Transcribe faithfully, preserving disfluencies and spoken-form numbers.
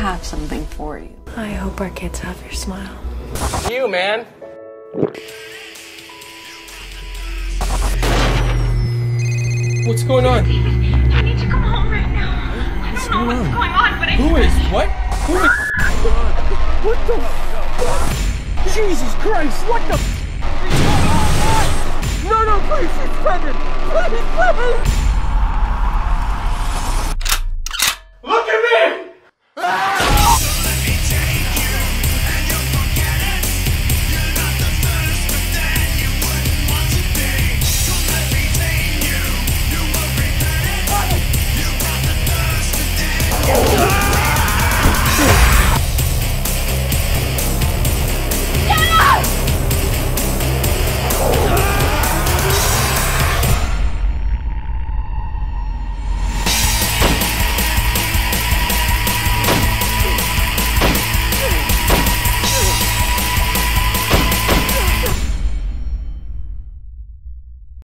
have something for you. I hope our kids have your smile. You, man. What's going on? I need to come home right now. I don't know what's going on, but I... Who is? What? Who is? What the f? Jesus Christ, what the f? No, no, please, it's pregnant! Please, please!